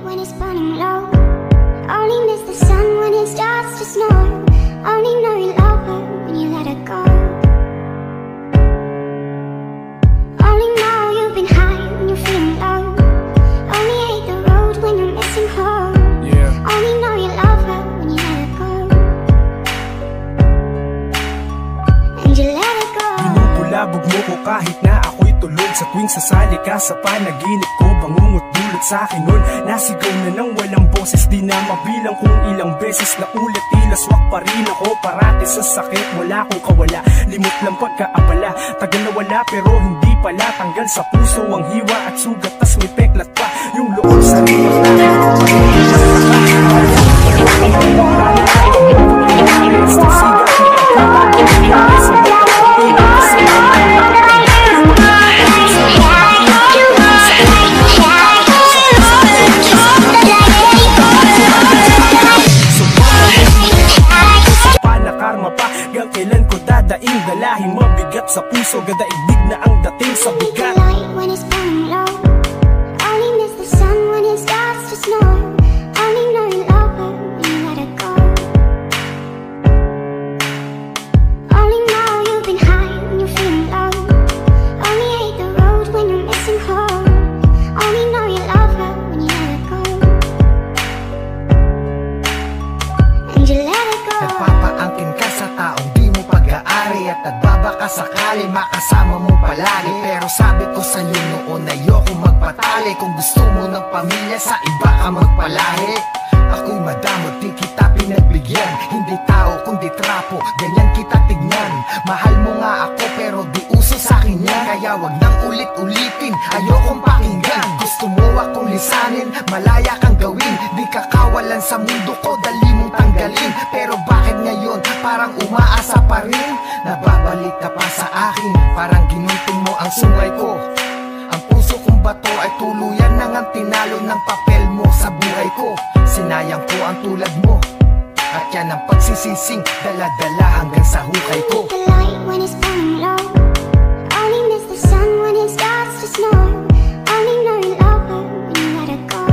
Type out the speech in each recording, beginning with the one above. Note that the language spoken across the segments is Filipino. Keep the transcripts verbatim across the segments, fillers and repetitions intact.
when it's burning low. Only miss the sun when it starts to snow. Only know you love her when you let her go. Only know you've been high when you're feeling low. Only hate the road when you're missing home. Yeah. Only know you love her when you let her go. And you let her go. Binubulabog mo ko kahit na ako'y tulog. Sa tuwing sasali ka sa panaginip ko, bangungot dulot sa'kin nun. Nasigaw na nang walang boses, di na mabilang kung ilang beses na ulit. Tilaswak pa rin ako parati sa sakit. Wala kong kawala, limot lang pagkaabala. Tagal na wala pero hindi pala. Tanggal sa puso ang hiwa at sugat, tas may peklat pa yung loob sa riyak na dalahin mabigat sa puso, gadaigdig na ang dating sa bigat. Light when it's burning low. Only miss the sun when it starts to snow. Only know you love her when you let her go. Only know you've been high when you're feeling low. Only hate the road when you're missing home. Only know you love her when you let her go. And you let her go. Nagpapaangkin ka sa taong di mo pag-aari at nagbabaka sakali makasama mo palagi. Pero sabi ko sa'yo noon ayoko magpatali. Kung gusto mo ng pamilya sa iba ka magpalahi. Ako'y madamot, di kita pinagbigyan. Hindi tao kundi trapo, ganyan kita tignan. Mahal mo nga ako pero di uso sa'kin yan. Kaya wag nang ulit-ulitin, ayokong pakinggan. Gusto mo akong lisanin, malaya kang gawin. Di ka kawalan sa mundo ko, dali mong tanggalin. Pero bakit ngayon parang umaasa pa rin? Nababalik ka pa sa akin, parang ginunting mo ang sungay ko. Ang puso kong bato ay tuluyan nang ang tinalo ng papel mo sa buhay ko. Sinayang ko ang tulad mo, at yan ang pagsisising dala-dala hanggang sa hukay ko. The light when it's burning low. Only miss the sun when it starts to snow. Only know you love her when you let her go.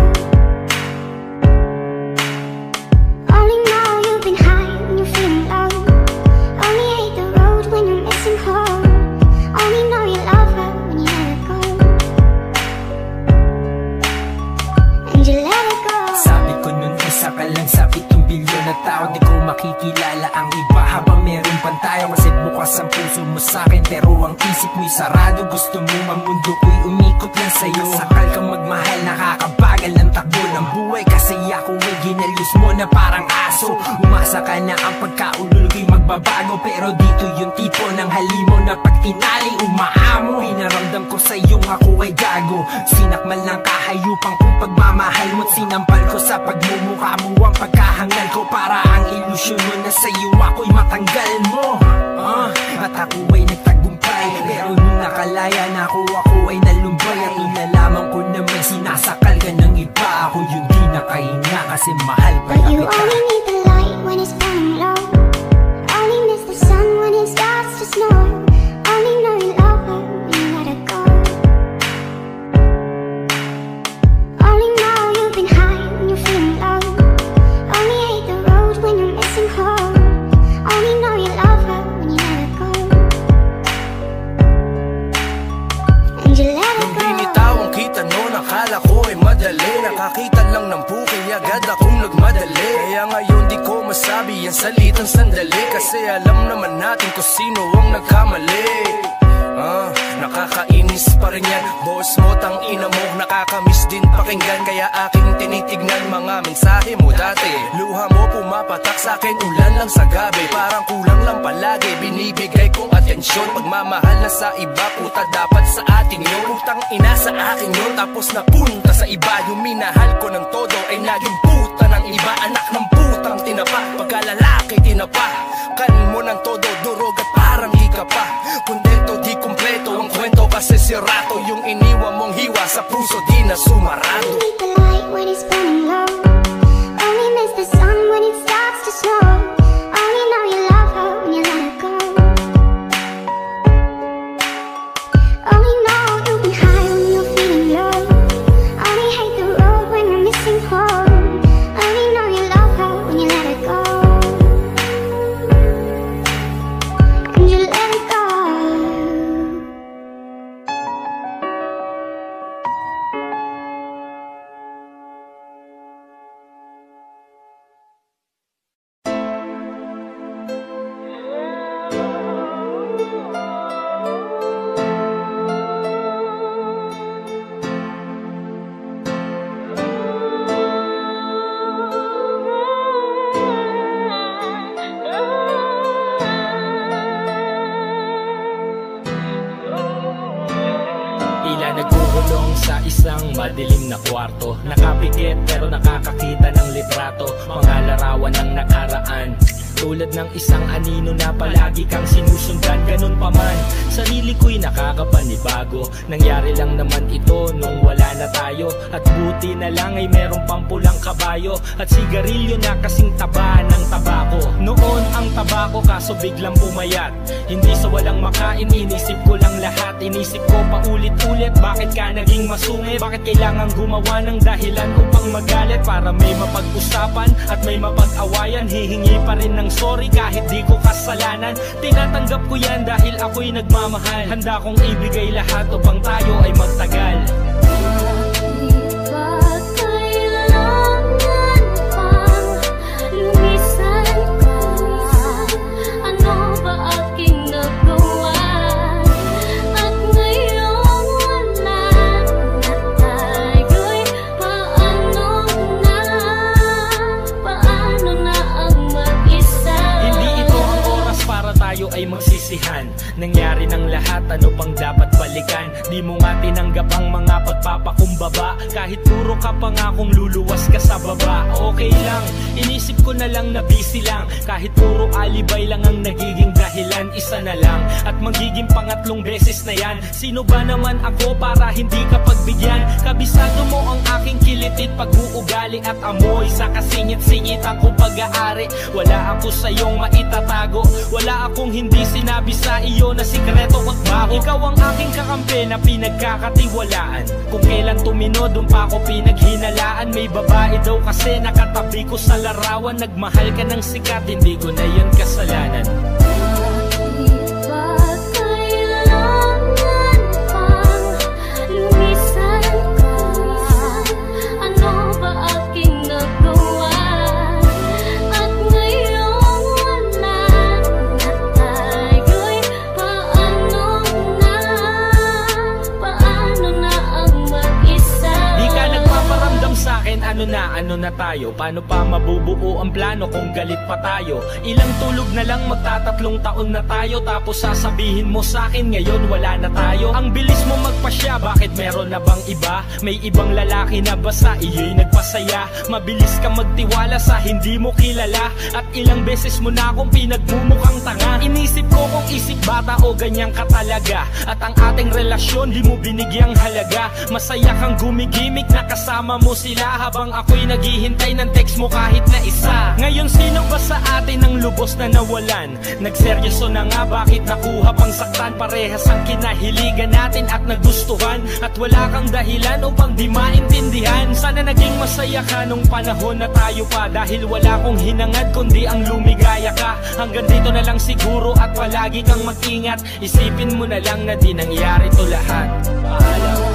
Only know you've been high when you're feeling low. Only hate the road when you're missing home. Only know you love her when you let her go. And you let her go. Sabi ko nun isa ka lang sa pitong bilyon na tao. Di ko makikilala ang iba habang meron pang tayo. Kasi bukas ang puso mo sa'kin pero ang isip mo'y sarado. Gusto mo mamundo ko'y umikot lang sa'yo. Sakal kang magmahal, nakakabagal ng takbo ng buhay. Kasi ako ay ginalyos mo na parang aso. Umasa ka na ang pagkaulol ko'y magbabago. Pero dito yung tipo ng halimaw na pag tinaling umaamo. Pinaramdam ko sa'yong ako ay gago. Sinakmal ng kahayupang kung pagmamahal mo't sinampal ko sa pagmumukha mo ang pagkahangal ko. Para ang ilusyon mo na sa'yo ako'y matanggal mo. uh, At ako ay nagtagumpay. Pero nung nakalaya na ako, ako ay nalumbay. At nung nalaman ko na may sinasakal ka ng iba, ako yung di nakahinga kasi mahal pa But you kita. only need the light when it's burning low. Only miss the sun when it starts to snow. Only know you love her when you let her go. Only know you've been high when you're feeling low. Only hate the road when you're missing home. Only know you love her when you let her go. And you let her Nung go. binitawang kita noon, akala ko ay madali. Nakakita lang ng bukay, agad akong nagmadali. Kaya ngayon di ko masabi yan salitang sandali. Kasi alam naman natin kung sino ang nagkamali. Ah, nakakainis pa rin yan. Boss mo, tang ina mo, nakakamiss din pakinggan. Kaya aking tinitignan mga mensahe mo dati. Luha mo pumapatak sa akin, ulan lang sa gabi. Parang kulang lang palagi, binibigay kong atensyon. Pagmamahal na sa iba, puta dapat sa atin yun. Putang ina sa akin yun, tapos napunta sa iba. Yung minahal ko ng todo ay naging puta ng iba. Anak ng putang tinapa, pagkalalaki tinapa. Kanin mo ng todo, durog at parang hika pa. Kundento di kumpleto ang kwento kasi sirato. Yung iniwan mong hiwa sa puso di na sumarado. Need the light when it's burning low. Only miss the sun when it starts to snow. Only know you love her when you let her go. Only know you've been high when you're feeling low. Only hate the road when you're missing home. na kwarto. Nakapikit pero nakakakita ng litrato, mga larawan ng nakaraan. Tulad ng isang anino na palagi kang sinusundan. Ganun pa man, sarili ko'y nakakapanibago. Nangyari lang naman ito nung wala na tayo. At buti na lang ay meron pang pulang kabayo at sigarilyo na kasing taba ng tabako. Noon ang tabako kaso biglang pumayat. Hindi sa walang makain, inisip ko lang lahat. Inisip ko paulit-ulit, bakit ka naging masungit? Bakit kailangan gumawa ng dahilan upang magalit? Para may mapag-usapan at may mapag-awayan. Hihingi pa rin ng sorry kahit di ko kasalanan. Tinatanggap ko yan dahil ako'y nagmamahal. Handa kong ibigay lahat upang tayo ay magtagal. Ay magsisihan, nangyari ng lahat, ano pang dapat balikan? Di mo nga tinanggap ang mga pagpapakumbaba, kahit puro ka pa nga kung luluwas ka sa baba. Okay lang, inisip ko na lang na busy lang, kahit puro alibay lang ang nagiging dahilan. Isa na lang at magiging pangatlong beses na yan. Sino ba naman ako para hindi ka pagbigyan? Kabisado mo ang aking kilitit, pag-uugali at amoy sa kasingit-singit akong pag-aari. Wala ako sa iyong maitatago, wala akong hindi sinabi sa iyo na sikreto at bago. Ikaw ang aking kakampi na pinagkakatiwalaan. Kung kailan tumino, dun pa ako pinaghinalaan. May babae daw kasi nakatabi ko sa larawan. Nagmahal ka ng sikat, hindi ko na yun kasalanan. Ano na, ano na tayo? Paano pa mabubuo ang plano kung galit pa tayo? Ilang tulog na lang, magtatatlong taon na tayo. Tapos sasabihin mo sa akin ngayon wala na tayo. Ang bilis mo magpasya, bakit meron na bang iba? May ibang lalaki na ba sa iyo'y nagpasaya? Mabilis ka magtiwala sa hindi mo kilala. At ilang beses mo na akong pinagmumukhang tanga. Inisip ko kung isip bata o ganyan ka talaga. At ang ating relasyon di mo binigyang halaga. Masaya kang gumigimik na kasama mo sila habang ako'y naghihintay ng text mo kahit na isa. Ngayon sino ba sa atin ang lubos na nawalan? Nagseryoso na nga, bakit nakuha pang saktan? Parehas ang kinahiligan natin at nagustuhan. At wala kang dahilan upang di maintindihan. Sana naging masaya ka nung panahon na tayo pa. Dahil wala kong hinangad kundi ang lumigaya ka. Hanggang dito na lang siguro at palagi kang mag-ingat. Isipin mo na lang na di nangyari to lahat. Paalam.